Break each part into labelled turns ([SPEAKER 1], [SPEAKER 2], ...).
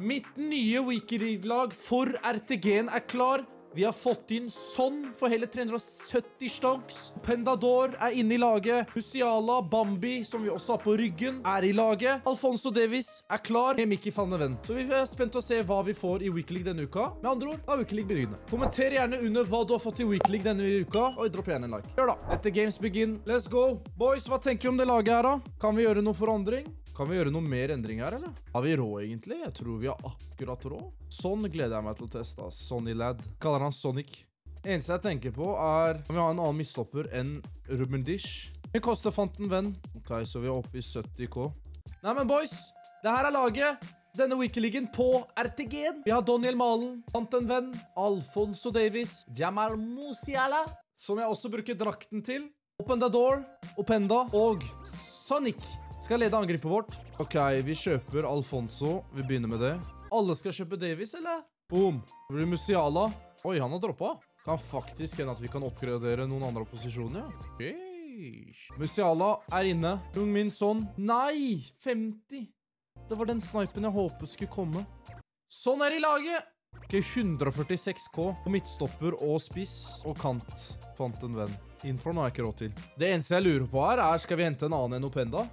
[SPEAKER 1] Mitt nye Wikileague-lag for RTG-en er klar. Vi har fått inn Son for hele 370 stonks. Pendador er inne i laget. Musiala, Bambi, som vi også har på ryggen, er i laget. Alfonso Davies er klar med Mickey van de Ven. Så vi er spent å se hva vi får i Wikileague denne uka. Med andre ord, da Wikileague begynner. Kommenter gjerne under hva du har fått i Wikileague denne uka, og dropp gjerne en like. Gjør da. Etter games begin. Let's go. Boys, hva tenker du om det laget her da? Kan vi gjøre noe forandring? Kan vi gjøre noe mer endring her, eller? Har vi råd egentlig? Jeg tror vi har akkurat råd. Sånn gleder jeg meg til å teste, ass. Sonny Lad. Kaller han Sonic. Eneste jeg tenker på er om vi har en annen misstopper enn Ruben Dish. Vi koster Van de Ven. Ok, så vi er oppe i 70k. Nei, men boys, det her er laget. Denne Wikileagen på RTG-en. Vi har Daniel Malen, Van de Ven, Alfonso Davies, Jamal Musiala, som jeg også bruker drakten til. Pendador, Openda og Sonic. Skal lede angrepet vårt. Ok, vi kjøper Alfonso. Vi begynner med det. Alle skal kjøpe Davies, eller? Boom. Det blir Musiala. Oi, han har droppet. Kan faktisk hende at vi kan oppgradere noen andre posisjoner, ja. Okay. Musiala er inne. Min Son. Nei, 50. Det var den snipen jeg håpet skulle komme. Sånn er i laget. Ok, 146k. Og midtstopper og spiss og kant. Fant en venn. Innenfor nå er ikke råd til. Det eneste jeg lurer på her er, skal vi hente en annen enn Openda?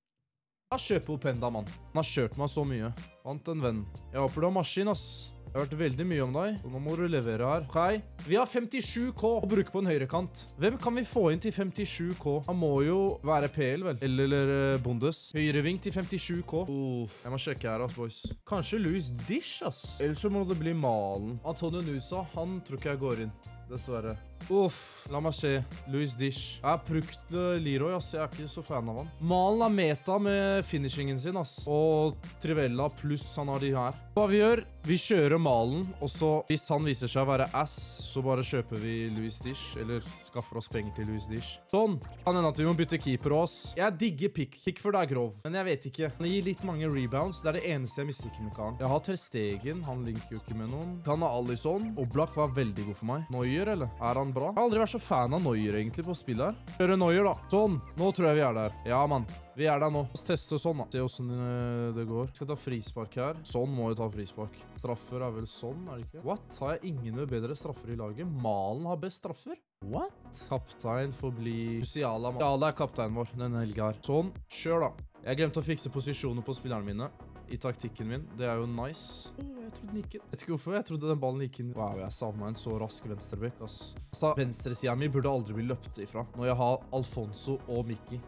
[SPEAKER 1] Jeg kjøper Openda, mann. Han har kjørt meg så mye. Vant en venn. Jeg håper du har maskin, ass. Jeg har hørt veldig mye om deg, så nå må du levere her. Ok, vi har 57k å bruke på en høyrekant. Hvem kan vi få inn til 57k? Han må jo være PL, vel? Eller Bundes. Høyreving til 57k. Jeg må sjekke her, ass, boys. Kanskje Luis Dish, ass. Ellers så må det bli Malen. Antonio Nusa, han tror ikke jeg går inn. Dessverre. La meg se. Luis Dish. Jeg har brukt Leroy, ass. Jeg er ikke så fan av han. Malen er meta med finishingen sin, ass. Og Trivella pluss han har de her. Hva vi gjør? Vi kjører Malen, og så hvis han viser seg å være ass, så bare kjøper vi Luis Dish, eller skaffer oss penger til Luis Dish. Sånn. Kan hende at vi må bytte keeper også. Jeg digger Pickford er grov, men jeg vet ikke. Han gir litt mange rebounds. Det er det eneste jeg misliker med karen. Jeg har Ter Stegen. Han linker jo ikke med noen. Kan ha Alisson. Oblak var veldig god for meg. Neuer, eller? Er han bra? Jeg har aldri vært så fan av Neuer egentlig på spill her. Kjøre Neuer da. Sånn. Nå tror jeg vi er der. Ja, mann. Vi er der nå. La oss teste sånn da. Se hvordan det går. Skal ta frispark her. Sånn må vi ta frispark. Straffer er vel sånn, er det ikke? What? Har jeg ingen med bedre straffer i laget? Malen har best straffer? What? Kaptein får bli Musiala. Musiala er kapteinen vår denne helgen her. Sånn. Kjør da. Jeg glemte å fikse posisjoner på spillerne mine i taktikken min. Det er jo nice. Jeg trodde den gikk inn. Vet ikke hvorfor, jeg trodde den ballen gikk inn. Wow, jeg savnet en så rask venstrebekk, ass. Altså, venstresiden min burde aldri bli løpt ifra når jeg har Alfonso og Mickey.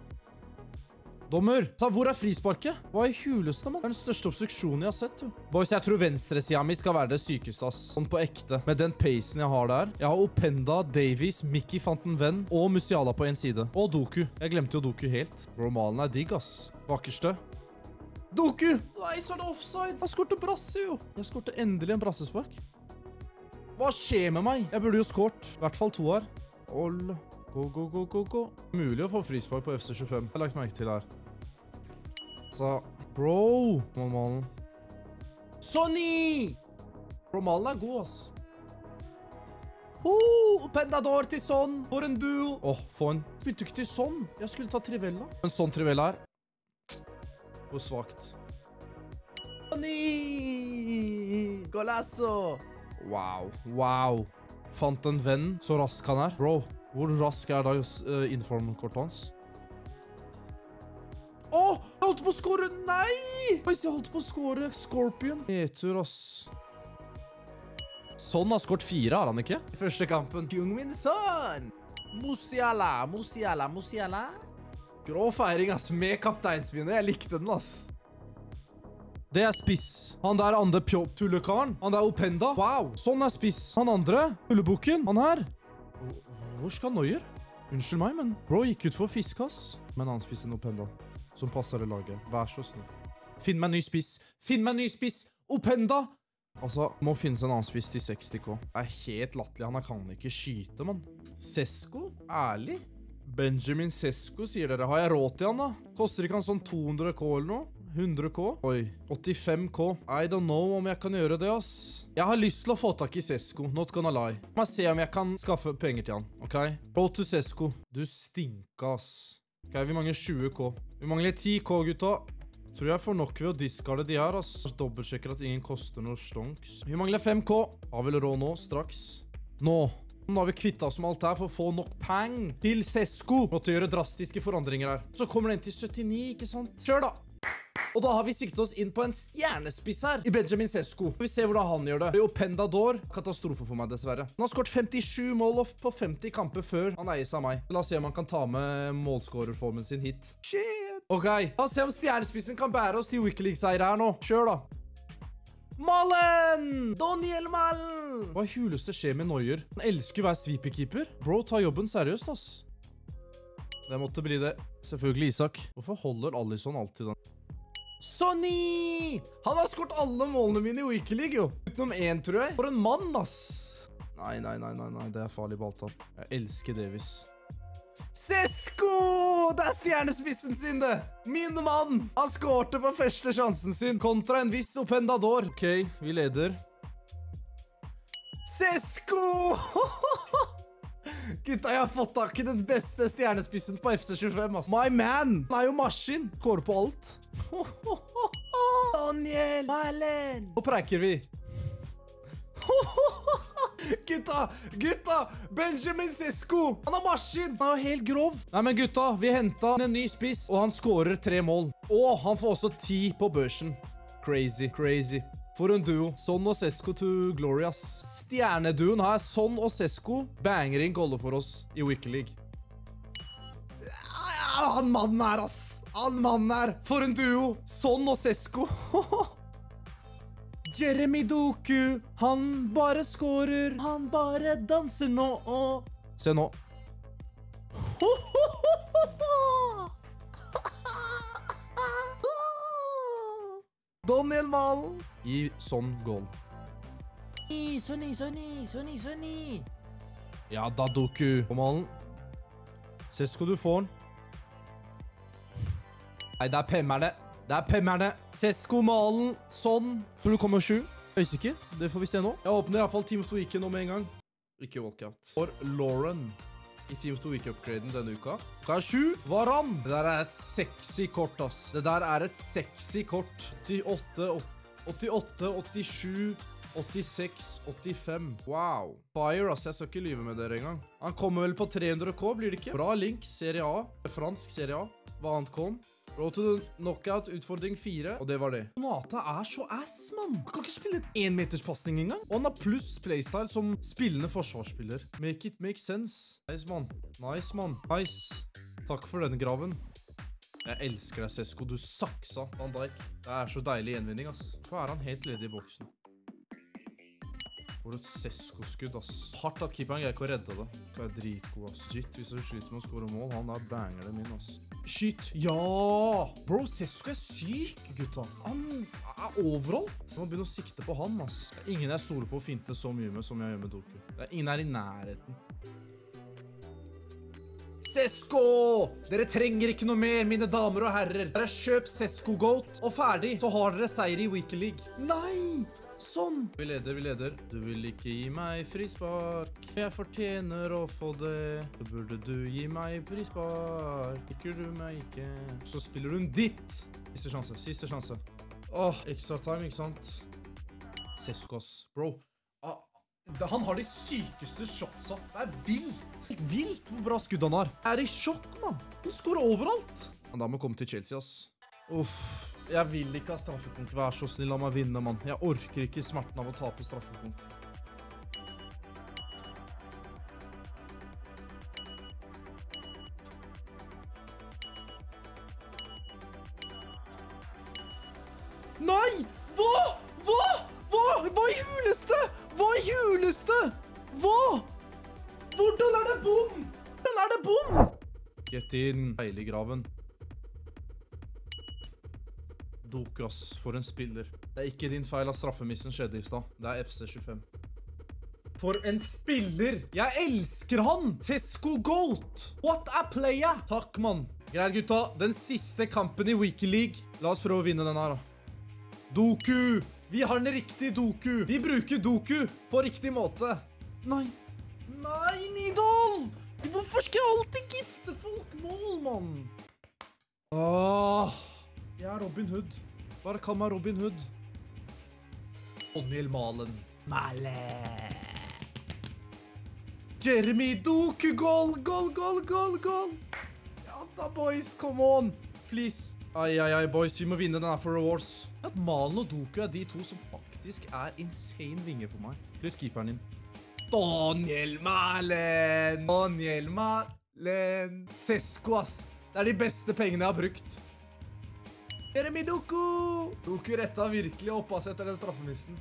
[SPEAKER 1] Dommer! Så hvor er frisparket? Hva er huleste, mann? Det er den største obstruksjonen jeg har sett, jo. Boys, jeg tror venstresiden min skal være det sykeste, ass. Sånn på ekte. Med den pacen jeg har der. Jeg har Openda, Davies, Mickey van de Ven og Musiala på en side. Og Doku. Jeg glemte jo Doku helt. Bro, Malen er digg, ass. Bakerste. Doku! Nei, så er det offside. Jeg skorte brasse, jo. Jeg skorte endelig en brassespark. Hva skjer med meg? Jeg burde jo skort. I hvert fall 2 her. Hold. Gå. Mulig å få frispark på FC25. Jeg har lagt merke til her. Så, bro. Malen. Sonny! Bro, Malen er god, ass. Pendador til Son. For en duo. Få en. Spilte du ikke til Son? Jeg skulle ta Trivella. Men Son Trivella her. Hvor svagt. Sonny! Golasso! Wow. Fant en venn. Så rask han er. Bro, hvor rask er da informkortet hans? Jeg holdt på å skåre! Nei! Hvis jeg holdt på å skåre Scorpion. Nedtur, ass. Sånn har skåret 4, har han ikke? I første kampen. Min Son! Musiala. Grå feiring, ass. Med kapteinsbyen. Jeg likte den, ass. Det er spiss. Han der andre tullekaren. Han der Openda. Wow. Sånn er spiss. Han andre. Tullebukken. Han her. Hvor skal Neuer? Unnskyld meg, men bro gikk ut for fisk, ass. Men han spiser en Openda. Som passer det laget. Vær så snill. Finn meg en ny spiss. Openda! Altså, må finnes en annen spiss til 60k. Det er helt latterlig. Han kan ikke skyte, mann. Sesko? Ærlig? Benjamin Sesko, sier dere. Har jeg råd til han, da? Koster ikke han sånn 200k eller noe? 100k? Oi, 85k. I don't know om jeg kan gjøre det, ass. Jeg har lyst til å få tak i Sesko. Not gonna lie. Må se om jeg kan skaffe penger til han, ok? Road to Sesko. Du stinker, ass. Ok, vi mangler 20k. Vi mangler 10k, gutta. Tror jeg får nok ved å discarde de her, ass. Dobbeltsjekker at ingen koster noe stonks. Vi mangler 5K. Har vel råd nå, straks. Nå har vi kvittet oss med alt her for å få nok peng til Sesko. Måtte gjøre drastiske forandringer her. Så kommer den til 79, ikke sant? Kjør da! Og da har vi siktet oss inn på en stjernespiss her i Benjamin Sesko. Vi ser hvordan han gjør det. Det er jo Pendador. Katastrofe for meg, dessverre. Han har skåret 57 mål på 50 kamper før han eies av meg. La oss se om han kan ta med målskårerformen sin hit. Shit! Ok, la oss se om stjernespissen kan bære oss til Wikileaks-eier her nå. Kjør da. Malen! Daniel Malen! Hva huleste skjer med Neuer? Han elsker å være sweeperkeeper. Bro, ta jobben seriøst, ass. Det måtte bli det. Selvfølgelig Isak. Hvorfor holder Alisson alltid den? Sonny! Han har skåret alle målene mine i Wikileague, jo. Utenom en, tror jeg. For en mann, ass. Nei. Det er farlig balltapp. Jeg elsker Davis. Sesko! Det er stjernespissen sin, det. Min mann. Han skårte på første sjansen sin kontra en viss Pendador. Ok, vi leder. Sesko! Gutta, jeg har fått tak i den beste stjernespissen på FC25, ass. My man! Han er jo maskin. Skårer på alt. Daniel Malen! Nå preiker vi. Gutta! Benjamin Sesko! Han er maskin! Han er jo helt grov. Nei, men gutta, vi hentet en ny spiss, og han skårer 3 mål. Og han får også 10 på børsen. Crazy. For en duo. Son og Sesko to Glorious. Stjerneduoen her, Son og Sesko, banger inn goller for oss i Wikileague. Han mannen her, ass. Han mannen her. For en duo. Son og Sesko. Jeremy Doku. Han bare skårer. Han bare danser nå. Se nå. Daniel Malen. I sånn goal. Sonny. Ja da, Doku. Kom, Malen. Sesko, du får den. Nei, det er pemmerne. Sesko, Malen, sånn. 0,7. Høysikker. Det får vi se nå. Jeg åpner i hvert fall Team of the Week nå med en gang. Ikke walkout. For Lauren i Team of the Week-upgraden denne uka. Hva er 7? Varan. Det der er et sexy kort, ass. Det der er et sexy kort. 88, 87, 86, 85. Wow. Fire, ass. Jeg skal ikke lyve med dere engang. Han kommer vel på 300K, blir det ikke? Bra link, Serie A. Fransk Serie A. Hva annet kom? Road to the knockout, utfordring 4. Og det var det. Konata er så ass, mann. Han kan ikke spille en 1 meters passning engang. Og han har pluss playstyle som spillende forsvarsspiller. Make it make sense. Nice, mann. Nice. Takk for den graven. Jeg elsker deg, Sesko. Du saksa, Van Dijk. Det er så deilig gjenvinning, ass. Hvorfor er han helt ledig i boksen? For et Sesko-skudd, ass. Hardt at keeperen greier ikke å redde det. Det er dritgod, ass. Shit, hvis du sliter med å skåre mål, han der banger det min, ass. Shit, ja! Bro, Sesko er syk, gutta. Han er overalt. Jeg må begynne å sikte på han, ass. Det er ingen jeg stoler på å finte så mye med som jeg gjør med Doku. Det er ingen her i nærheten. Sesko! Dere trenger ikke noe mer, mine damer og herrer. Dere kjøp Sesko Goat, og ferdig, så har dere seier i Wikileague. Nei! Sånn. Vi leder. Du vil ikke gi meg frispark. Jeg fortjener å få det. Så burde du gi meg frispark. Liker du meg ikke? Så spiller hun ditt. Siste sjanse. Åh, extra time, ikke sant? Sesko, ass. Bro. Han har de sykeste shotsa. Det er vilt. Helt vilt hvor bra skudd han har. Jeg er i sjokk, mann. Han skårer overalt. Han da må komme til Chelsea, ass. Uff. Jeg vil ikke ha straffekonk. Vær så snill, la meg vinne, mann. Jeg orker ikke smerten av å tape straffekonk. Nei! Hva i huleste? Hvordan er det bom? Get in, heiliggraven. Doku, ass, for en spiller. Det er ikke din feil at straffemissen skjedde i stad. Det er FC25. For en spiller! Jeg elsker han! Sesko Goat! What a player! Takk, mann. Greit, gutta. Den siste kampen i Wikileague. La oss prøve å vinne den her, da. Doku! Vi har den riktige Doku. Vi bruker Doku på riktig måte. Nei, Nidal! Hvorfor skal jeg alltid gifte folk mål, mann? Jeg er Robin Hood. Bare kall meg Robin Hood. Daniel Malen. Jeremy Doku, goal! Ja da, boys, come on! Please. Ai, boys, vi må vinne den her for rewards. At Malen og Doku er de to som faktisk er insane vinger for meg. Flytt keeperen din. Daniel Malen! Sesko, ass. Det er de beste pengene jeg har brukt. Jeremy Doku! Doku retta virkelig opp, ass, etter den straffemisten.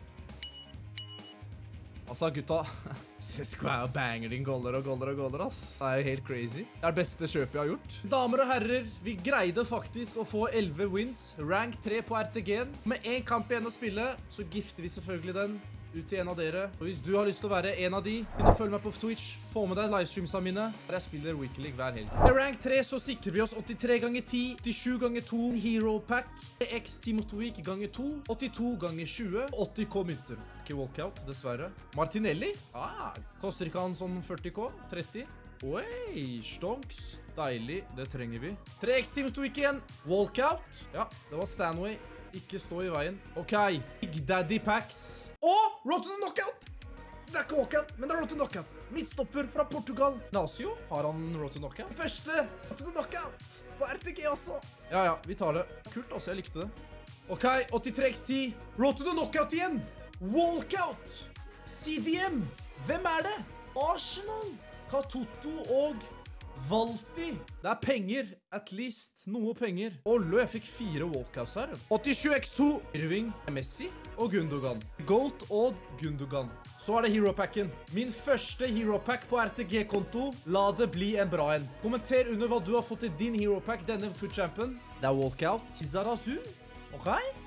[SPEAKER 1] Altså, gutta, Sesko er jo banger din goller, ass. Det er jo helt crazy. Det er det beste kjøpet jeg har gjort. Damer og herrer, vi greide faktisk å få 11 wins. Rank 3 på RTG-en. Med en kamp igjen å spille, så gifter vi selvfølgelig den ut til en av dere. Og hvis du har lyst til å være en av de, begynn å følge meg på Twitch. Få med deg livestreamsene mine, der jeg spiller Weekly League hver helg. Med rank 3 så sikrer vi oss 83 ganger 10, 87 ganger 2 Hero Pack, X Team of the Week ganger 2, 82 ganger 20, 80k mynter. Ikke walkout, dessverre. Martinelli? Koster ikke han sånn 40k? 30? Oi, stonks. Deilig, det trenger vi. 3X Team of the Week igjen. Walkout. Ja, det var Stanway. Ikke stå i veien. Ok, Big Daddy Packs. Road to the knockout! Det er ikke walkout, men det er road to knockout. Midtstopper fra Portugal. Nasio, har han road to knockout? Første road to the knockout. På RTG også. Ja, vi tar det. Kult også, jeg likte det. Ok, 83x10. Road to the knockout igjen. Walkout. CDM. Hvem er det? Arsenal. Katoto og Valti. Det er penger. At least. Noe penger. Ollo, jeg fikk 4 walkouts her. 87x2. Irving, Messi og Gundogan. Goat og Gundogan. Så er det Hero Packen. Min første Hero Pack på RTG-konto. La det bli en bra en. Kommenter under hva du har fått i din Hero Pack denne Footchampen. Det er walkout. Zarazu. Ok.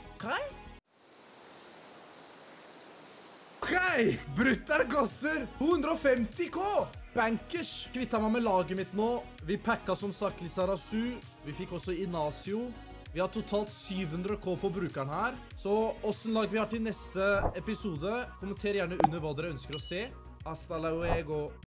[SPEAKER 1] Brutter koster 250k. Bankers. Kvittet meg med laget mitt nå. Vi pakket som sagt Lizarazu. Vi fikk også Inacio. Vi har totalt 700k på brukeren her. Så hvordan lag vi har til neste episode? Kommenter gjerne under hva dere ønsker å se. Hasta luego.